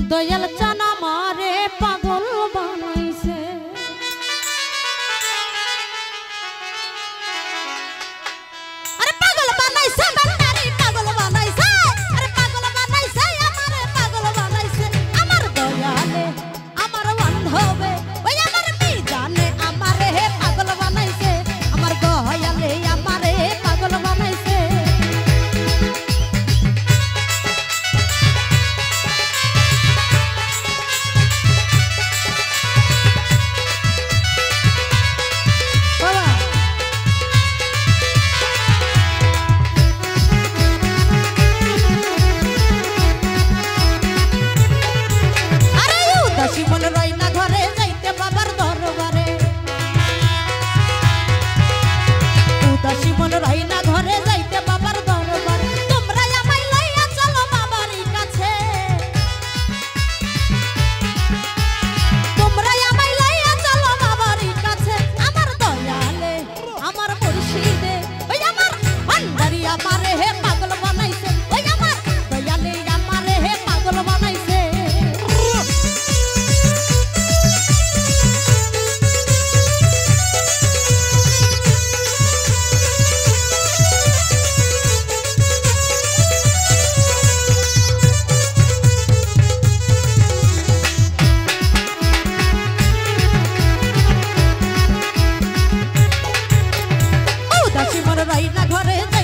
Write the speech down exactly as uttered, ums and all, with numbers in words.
দয়াল চান আমারে পাগল বানাইছে আরে পাগল বানাইছে বান্দারি পাগল বানাইছে আরে পাগল বানাইছে আমারে পাগল বানাইছে আমার দয়ালে আমার বান্ধবে ওই আমার মিজানে আমারে পাগল বানাইছে আমার দয়ালে আমারে পাগল বানাইছে জীবন রইনা ঘরে যাইতে বাবার দরবারে উদাসী মন রইনা ঘরে যাইতে বাবার দরবারে তোমরা আমায় লইয়া চলো বাবারই কাছে তোমরা আমায় লইয়া চলো বাবারই কাছে আমার দয়ালে আমার মুর্শিদে ওই আমার ভান্ডারি আমারে হে পাগল বানাইছে ওই আমার দয়ালে আমারে হে পাগল বানাইছে জীবন রইনা ঘরে